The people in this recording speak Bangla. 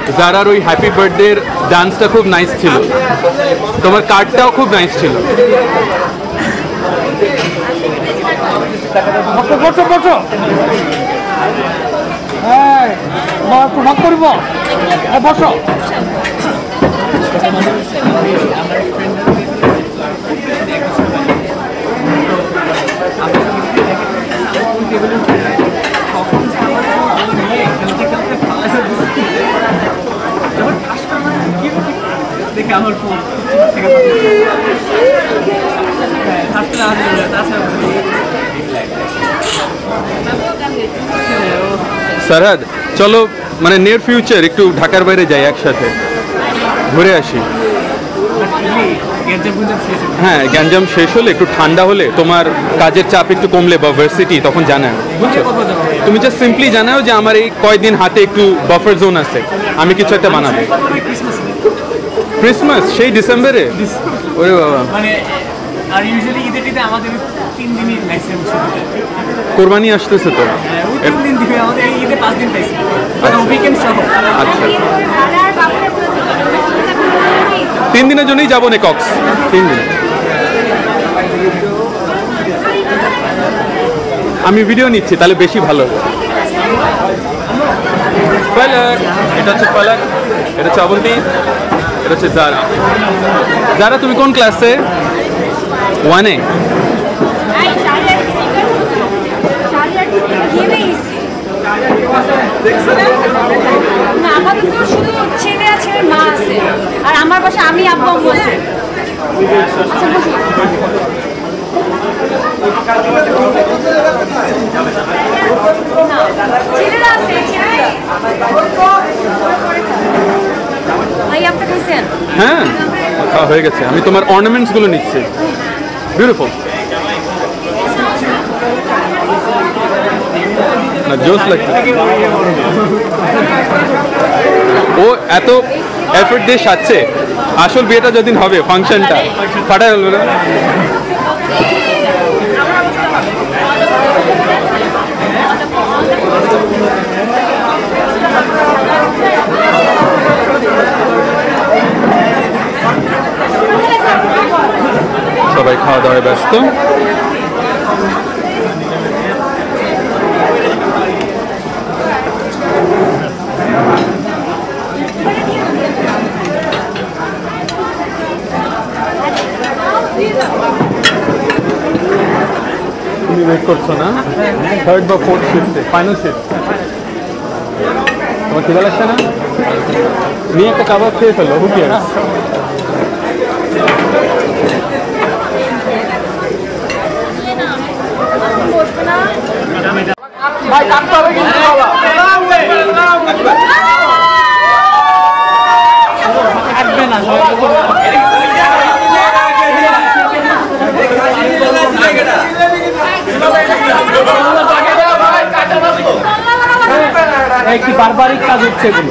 জারার ওই হ্যাপি বার্থডে ডান্সটা খুব নাইস ছিল, তোমার কার্ডটাও খুব নাইস ছিল। বসো सरहद चलो মানে নিয়ার ফিউচার একটু ঢাকার বাইরে যাই, একসাথে ঘুরে আসি। হ্যাঁ, গ্যাঞ্জাম শেষ হলে একটু ঠান্ডা হলে, তোমার কাজের চাপ একটু কমলে বা ভার্সিটি, তখন জানাও, বুঝছো? তুমি জাস্ট সিম্পলি জানাও যে আমার এই কয়েকদিন হাতে একটু বাফার জোন আছে, আমি কিছু একটা বানাবো। ক্রিসমাস সেই ডিসেম্বরে? ওরে বাবা, মানে আর ইউজুয়ালি ঈদের দিতে আমাদের 3 দিনই ম্যাক্সিমাম ছুটি। কোরবানি আসতেছে তো, 3 দিন দিবে আমাদের, ঈদে 5 দিন পাইছি, মানে উইকেন্ড সহ। আচ্ছা, 3 দিনের জন্যই যাবো না কক্স, 3 দিন। আমি ভিডিও নিচ্ছি, তাহলে বেশি ভালো। ফালাক, এটা হচ্ছে ফালাক, এটা হচ্ছে অবন্তী, এটা হচ্ছে জারা। জারা তুমি কোন ক্লাসে? 1 এ? আর আমার বাসা আমি আব্বু আম্মু আছে। হ্যাঁ, খাওয়া হয়ে গেছে। আমি তোমার অর্নামেন্টস গুলো নিচ্ছি, বিউটিফুল না, জোস লাগছে। ও এত এফর্ট দিয়ে সাজছে, আসল বিয়েটা যেদিন হবে, ফাংশনটা ফাটাই হলো না। সবাই খাওয়া দাওয়ায় ব্যস্ত। তুমি ওয়েট করছো না? 3rd বা 4th শিফটে, ফাইনাল শিফট। তোমার খিদা লাগছে না? নিয়ে একটা কাবাব খেয়ে ফেলো, হু কেয়ারস। ভাই কাটতে হবে কিন্তু বাবা, কাটবে না। একটি বারবারিক কাজ হচ্ছে এগুলো।